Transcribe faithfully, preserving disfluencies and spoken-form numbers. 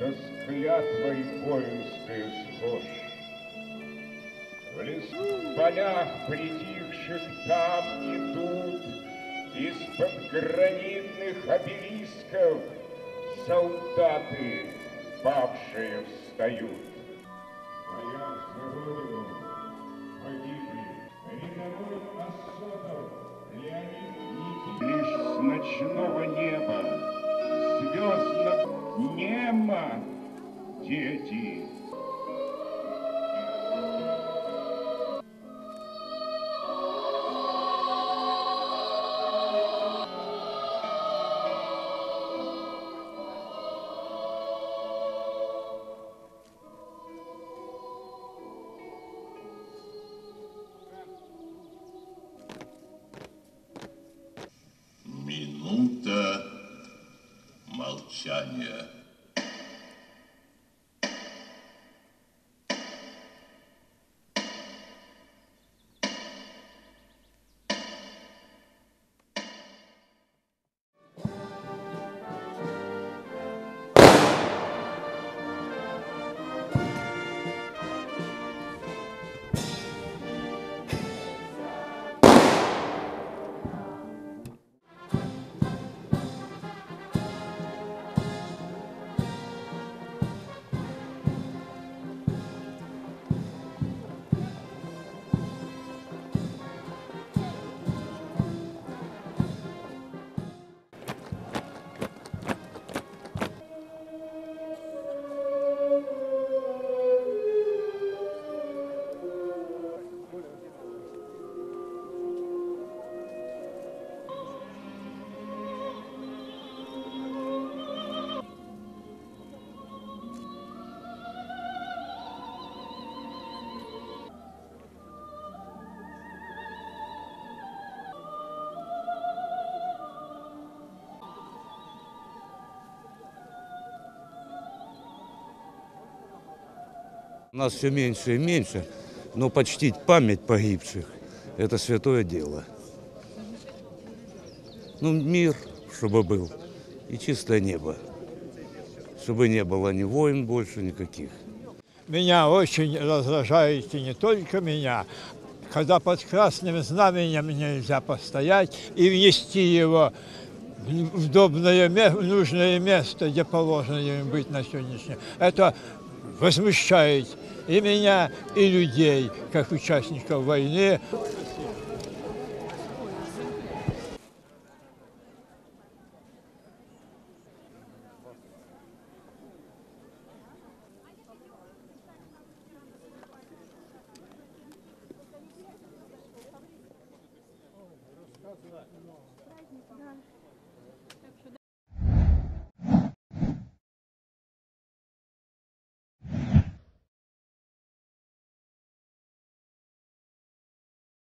что с клятвой воинской схож. В лесу, в полях притихших там и тут из-под гранитных обелисков солдаты павшие встают. Боясь за родину погибли рядовой Осотов Леонид Никитич. Лишь с ночного неба звездно немо дети. Минута молчания. Нас все меньше и меньше, но почтить память погибших – это святое дело. Ну, мир, чтобы был, и чистое небо, чтобы не было ни войн больше никаких. Меня очень раздражает, и не только меня, когда под красным знаменем нельзя постоять и внести его в удобное, в нужное место, где положено им быть на сегодняшний. Это возмущает и меня, и людей, как участников войны. Да.